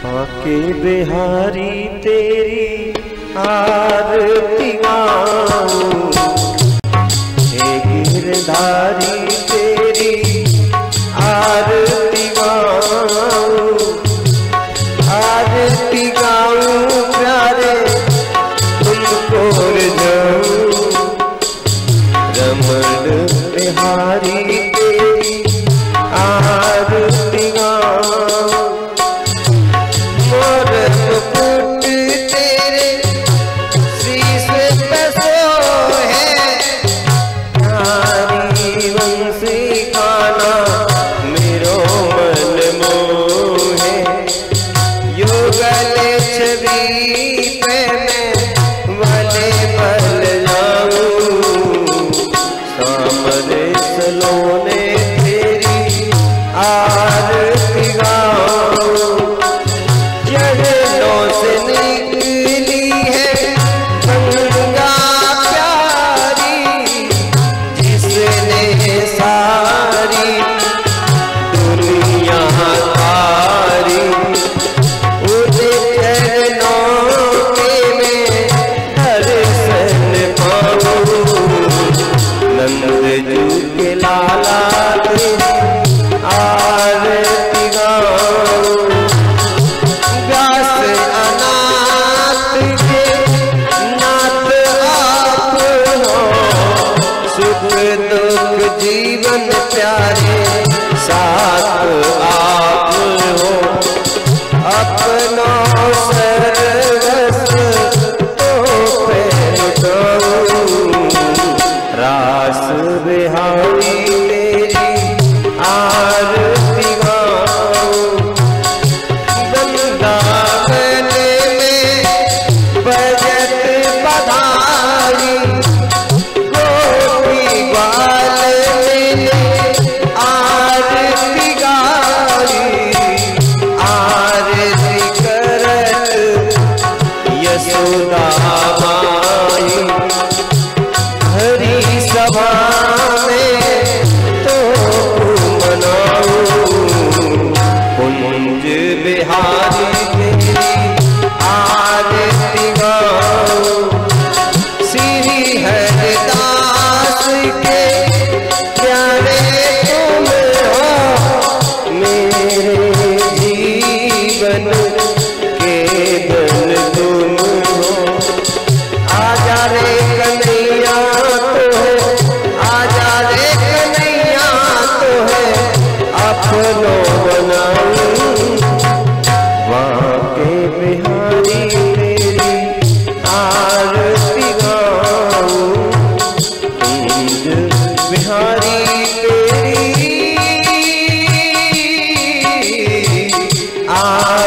आके बिहारी तेरी आरती गाऊं, हे गिरधारी तेरी आरती गाऊं, आरती गाऊं प्यारे तुमको जाऊं, रमण बिहारी तेरी आरती गाऊं, मोर मुकुट तेरे शीश पे सोहे, नारी वंशी खाना मेरो मन मोहे, युगल छवि पे मैं भले बल जाऊं, सामने सलोने तेरी आरती गाऊं, चरणों से निकली है गंगा प्यारी, जिसने सारी दुनिया तारी, उसे चरणों के मैं दर्शन पाऊं, नंद जू के लाला तेरी आरती गाऊं, व्यास अनाथ के नाथ आप हो, सुख दुख जीवन प्यारे साथ आप हो, अपना सर्वस्व तो पे लुटाऊं, रास बिहारी तेरी आरती गाऊं, वृंदावन में बजत बधाई, गोपी बाल मिले आरती गाई, आरती करत यशोदा माई, हरि सभा में तो मनाऊं, कुंज बिहारी तेरी आरती गाऊं, श्री हरिदास के प्यारे तुम हो, मेरे जीवन के धन तुम हो, आजा रे कन्हैया तो है, आजा रे कन्हैया तो है, अपनों बनाऊं, वाके बिहारी तेरी आरती गाऊं, कुंज बिहारी तेरी आरती